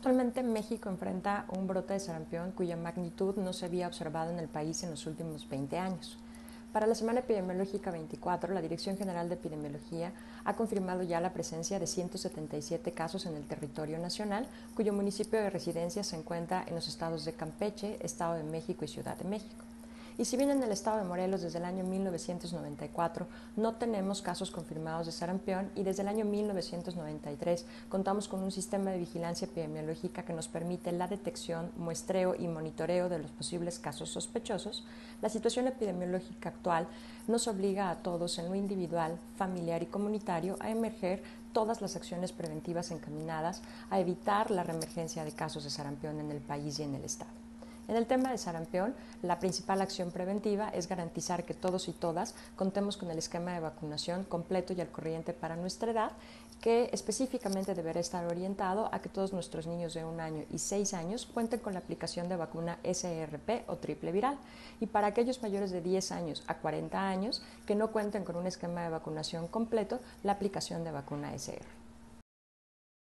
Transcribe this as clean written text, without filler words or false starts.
Actualmente México enfrenta un brote de sarampión cuya magnitud no se había observado en el país en los últimos 20 años. Para la semana epidemiológica 24, la Dirección General de Epidemiología ha confirmado ya la presencia de 177 casos en el territorio nacional, cuyo municipio de residencia se encuentra en los estados de Campeche, Estado de México y Ciudad de México. Y si bien en el estado de Morelos desde el año 1994 no tenemos casos confirmados de sarampión y desde el año 1993 contamos con un sistema de vigilancia epidemiológica que nos permite la detección, muestreo y monitoreo de los posibles casos sospechosos, la situación epidemiológica actual nos obliga a todos en lo individual, familiar y comunitario a emerger todas las acciones preventivas encaminadas a evitar la reemergencia de casos de sarampión en el país y en el estado. En el tema de sarampión, la principal acción preventiva es garantizar que todos y todas contemos con el esquema de vacunación completo y al corriente para nuestra edad, que específicamente deberá estar orientado a que todos nuestros niños de 1 año y 6 años cuenten con la aplicación de vacuna SRP o triple viral, y para aquellos mayores de 10 años a 40 años que no cuenten con un esquema de vacunación completo, la aplicación de vacuna SR.